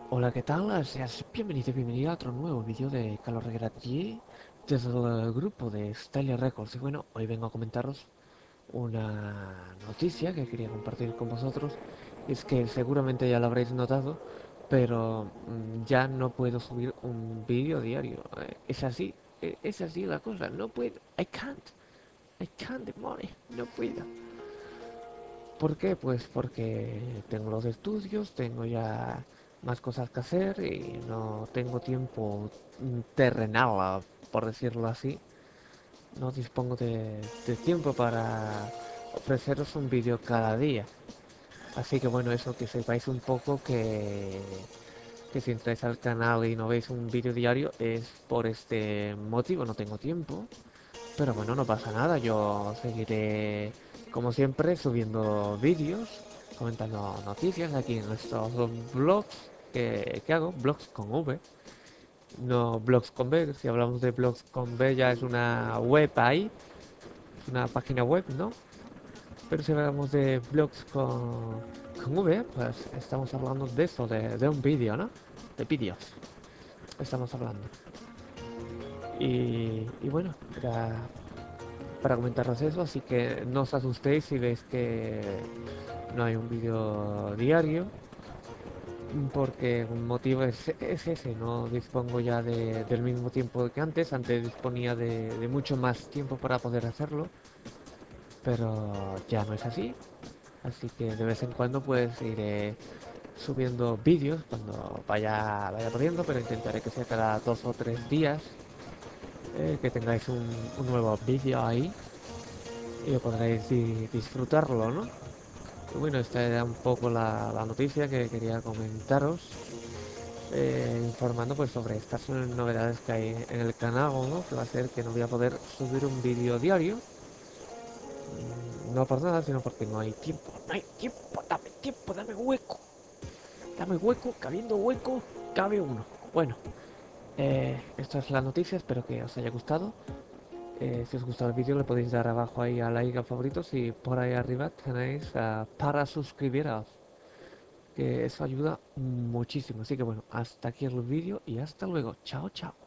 Hola, ¿qué tal? Seas bienvenido y bienvenida a otro nuevo vídeo de Carlos Regratier desde el grupo de Stylia Records. Y bueno, hoy vengo a comentaros una noticia que quería compartir con vosotros. Y es que seguramente ya lo habréis notado, pero ya no puedo subir un vídeo diario. Es así la cosa. No puedo. I can't, demore. No puedo. ¿Por qué? Pues porque tengo los estudios, tengo ya más cosas que hacer y no tengo tiempo terrenal, por decirlo así. No dispongo de tiempo para ofreceros un vídeo cada día. Así que bueno, eso que sepáis un poco que si entráis al canal y no veis un vídeo diario es por este motivo, no tengo tiempo. Pero bueno, no pasa nada, yo seguiré como siempre subiendo vídeos, comentando noticias aquí en estos blogs que hago, blogs con V, no blogs con B. Si hablamos de blogs con B ya es una web ahí, es una página web, ¿no? Pero si hablamos de blogs con V, pues estamos hablando de eso, de un vídeo, ¿no? De vídeos, estamos hablando. Y bueno, era para comentaros eso, así que no os asustéis si veis que no hay un vídeo diario, porque un motivo es ese, no dispongo ya del mismo tiempo que antes disponía de mucho más tiempo para poder hacerlo, pero ya no es así, así que de vez en cuando pues iré subiendo vídeos cuando vaya pudiendo, pero intentaré que sea cada 2 o 3 días, que tengáis un nuevo vídeo ahí y podréis disfrutarlo, ¿no? Y bueno, esta era un poco la noticia que quería comentaros, informando pues sobre estas novedades que hay en el canal, ¿no? Que va a ser que no voy a poder subir un vídeo diario, no por nada, sino porque no hay tiempo, dame hueco, que habiendo hueco, cabe uno. Bueno, esta es la noticia, espero que os haya gustado. Si os gusta el vídeo le podéis dar abajo ahí a like a favoritos y por ahí arriba tenéis para suscribiros, que eso ayuda muchísimo. Así que bueno, hasta aquí el vídeo y hasta luego. Chao, chao.